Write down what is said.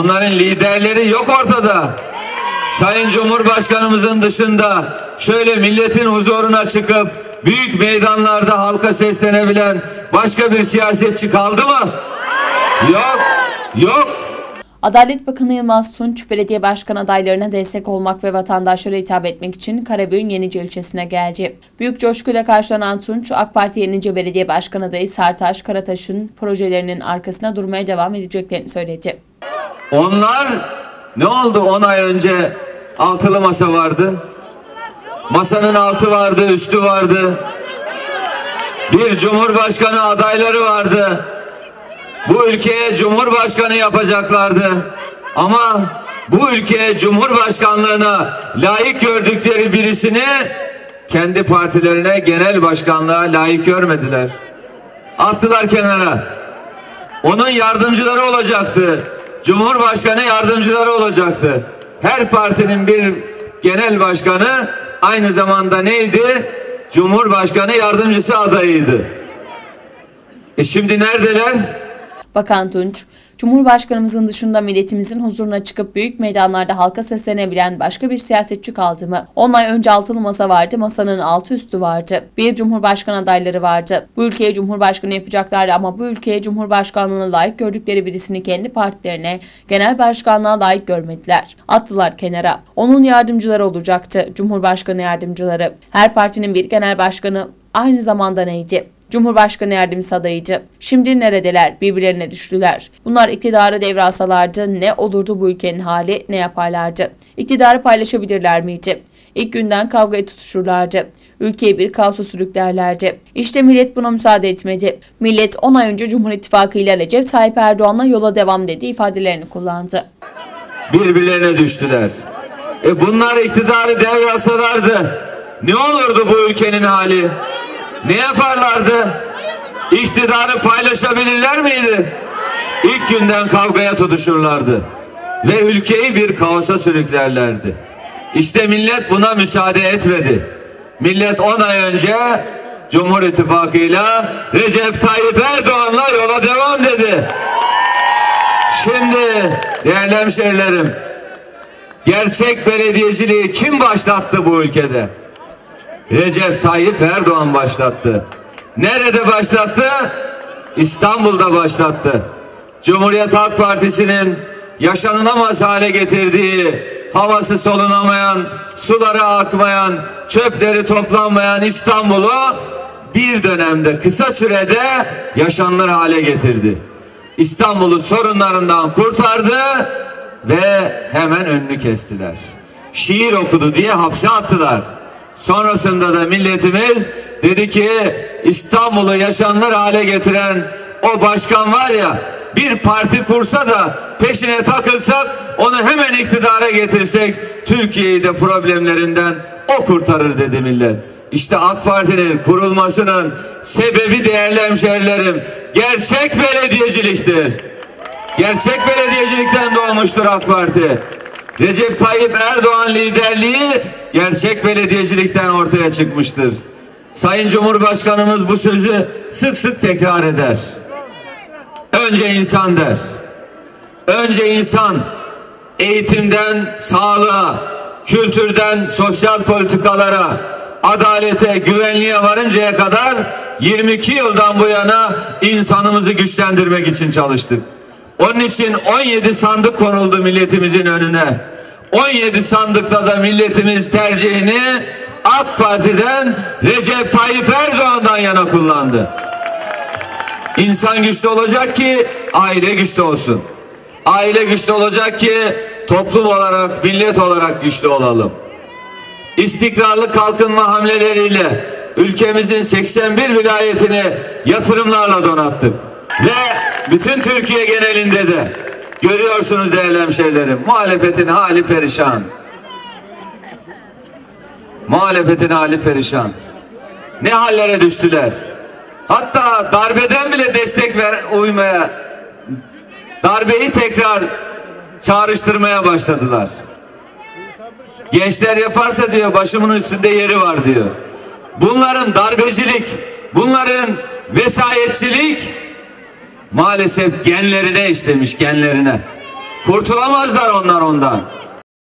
Onların liderleri yok ortada. Sayın Cumhurbaşkanımızın dışında şöyle milletin huzuruna çıkıp büyük meydanlarda halka seslenebilen başka bir siyasetçi kaldı mı? Yok. Yok. Adalet Bakanı Yılmaz Tunç, belediye başkan adaylarına destek olmak ve vatandaşlara hitap etmek için Karabük'ün Yenice ilçesine geldi. Büyük coşkuyla karşılanan Tunç, AK Parti Yenice Belediye Başkan adayı Sertaç Karataş'ın projelerinin arkasına durmaya devam edeceklerini söyledi. Onlar ne oldu? 10 ay önce altılı masa vardı. Masanın altı vardı, üstü vardı. Bir cumhurbaşkanı adayları vardı. Bu ülkeye cumhurbaşkanı yapacaklardı. Ama bu ülkeye cumhurbaşkanlığına layık gördükleri birisini kendi partilerine genel başkanlığa layık görmediler. Attılar kenara. Onun yardımcıları olacaktı. Cumhurbaşkanı yardımcıları olacaktı. Her partinin bir genel başkanı aynı zamanda neydi? Cumhurbaşkanı yardımcısı adayıydı. Şimdi neredeler? Bakan Tunç, Cumhurbaşkanımızın dışında milletimizin huzuruna çıkıp büyük meydanlarda halka seslenebilen başka bir siyasetçi kaldı mı? 10 ay önce altılı masa vardı, masanın altı üstü vardı. Bir cumhurbaşkanı adayları vardı. Bu ülkeye cumhurbaşkanı yapacaklardı ama bu ülkeye cumhurbaşkanlığına layık gördükleri birisini kendi partilerine genel başkanlığa layık görmediler. Attılar kenara. Onun yardımcıları olacaktı, cumhurbaşkanı yardımcıları. Her partinin bir genel başkanı aynı zamanda neydi? Cumhurbaşkanı yardımcısı adayıydı. Şimdi neredeler? Birbirlerine düştüler. Bunlar iktidarı devralsalardı ne olurdu bu ülkenin hali, ne yaparlardı? İktidarı paylaşabilirler miydi? İlk günden kavgaya tutuşurlardı. Ülkeyi bir kaosa sürüklerlerdi. İşte millet buna müsaade etmedi. Millet 10 ay önce Cumhur İttifakı ile Recep Tayyip Erdoğan'la yola devam dedi ifadelerini kullandı. Birbirlerine düştüler. Bunlar iktidarı devralsalardı ne olurdu bu ülkenin hali? Ne yaparlardı? İktidarı paylaşabilirler miydi? İlk günden kavgaya tutuşurlardı. Ve ülkeyi bir kaosa sürüklerlerdi. İşte millet buna müsaade etmedi. Millet 10 ay önce Cumhur İttifakı'yla Recep Tayyip Erdoğan'la yola devam dedi. Şimdi değerli hemşehrilerim, gerçek belediyeciliği kim başlattı bu ülkede? Recep Tayyip Erdoğan başlattı. Nerede başlattı? İstanbul'da başlattı. Cumhuriyet Halk Partisi'nin yaşanılamaz hale getirdiği, havası solunamayan, suları akmayan, çöpleri toplanmayan İstanbul'u bir dönemde, kısa sürede yaşanılır hale getirdi. İstanbul'u sorunlarından kurtardı ve hemen önünü kestiler. Şiir okudu diye hapse attılar. Sonrasında da milletimiz dedi ki İstanbul'u yaşanılır hale getiren o başkan var ya, bir parti kursa da peşine takılsak, onu hemen iktidara getirsek Türkiye'yi de problemlerinden o kurtarır dedi millet. İşte AK Parti'nin kurulmasının sebebi değerli hemşehrilerim gerçek belediyeciliktir. Gerçek belediyecilikten doğmuştur AK Parti. Recep Tayyip Erdoğan liderliği gerçek belediyecilikten ortaya çıkmıştır. Sayın Cumhurbaşkanımız bu sözü sık sık tekrar eder. Önce insan der. Önce insan, eğitimden sağlığa, kültürden sosyal politikalara, adalete, güvenliğe varıncaya kadar 22 yıldan bu yana insanımızı güçlendirmek için çalıştık. Onun için 17 sandık konuldu milletimizin önüne. 17 sandıkta da milletimiz tercihini AK Parti'den Recep Tayyip Erdoğan'dan yana kullandı. İnsan güçlü olacak ki aile güçlü olsun. Aile güçlü olacak ki toplum olarak, millet olarak güçlü olalım. İstikrarlı kalkınma hamleleriyle ülkemizin 81 vilayetini yatırımlarla donattık. Ve bütün Türkiye genelinde de görüyorsunuz değerli hemşehrilerim, muhalefetin hali perişan. Muhalefetin hali perişan. Ne hallere düştüler. Hatta darbeden bile destek uymaya, darbeyi tekrar çağrıştırmaya başladılar. Gençler yaparsa diyor başımın üstünde yeri var diyor. Bunların darbecilik, bunların vesayetçilik maalesef genlerine işlemiş, genlerine. Kurtulamazlar onlar ondan.